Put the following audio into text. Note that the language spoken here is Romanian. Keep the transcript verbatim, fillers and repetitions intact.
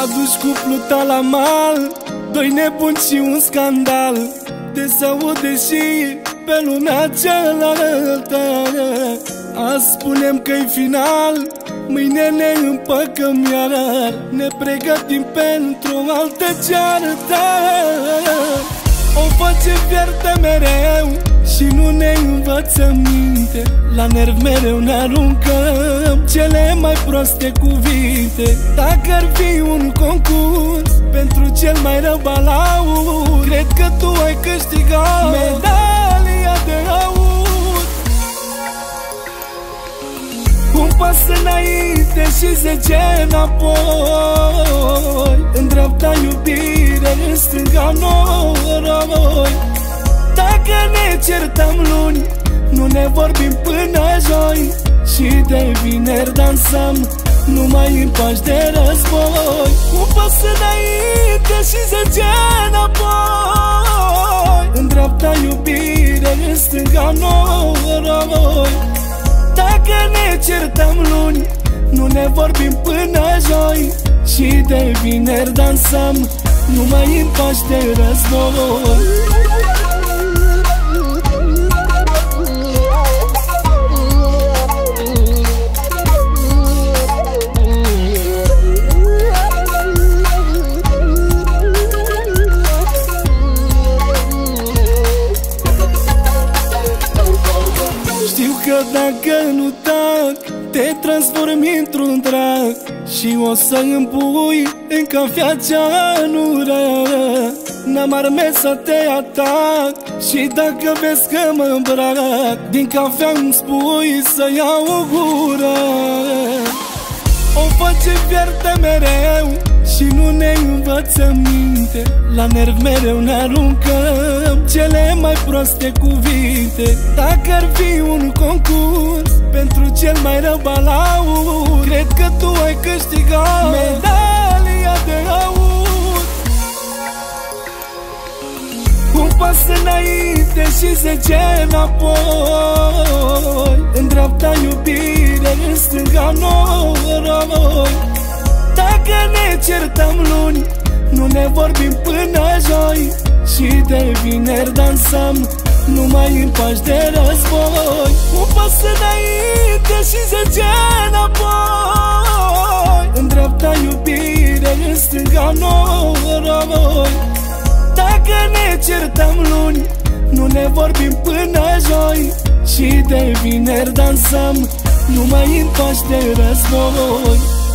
aduci cu pluta la mal, doi nebuni și un scandal. De s-aude și pe lumea cealaltă. Azi spunem că-i final, mâine ne împăcăm iar. Ne pregătim pentru o altă ceartă. O facem fiertă mereu și nu ne învățăm minte. La nervi mereu ne aruncăm cele mai proaste cuvinte. Dacă ar fi un concurs pentru cel mai rău balaur, cred că tu ai câștigat medalia de aur. Un pas înainte și zece înapoi, în dreapta iubire, în stânga noroi. Dacă ne certăm luni, nu ne vorbim până joi, și de vineri dansăm numai în pași de război. Un pas înainte și zece înapoi, în dreapta iubire, în stânga noroi. Dacă ne certăm luni, nu ne vorbim până joi, și de vineri dansăm numai în pași de război. Că dacă nu tac, te transformi într-un drac și o să îmi pui în cafea cea nură. N-am arme să te atac și dacă vezi că mă îmbrac, din cafea îmi spui să iau o gură. O facem fiertă mereu și nu ne învățăm minte. La nervi mereu ne aruncăm cele mai proaste cuvinte. Dacă ar fi un concurs pentru cel mai rău balaur, cred că tu ai câștigat medalia de aur. Un pas înainte și zece înapoi, în dreapta iubire, în stânga noroi. Dacă ne certăm luni, nu ne vorbim până joi, și de vineri dansăm numai în pași de război. Un pas înainte și zece înapoi, în dreapta iubire, în stânga noroi. Dacă ne certăm luni, nu ne vorbim până joi, și de vineri dansăm numai în pași de război.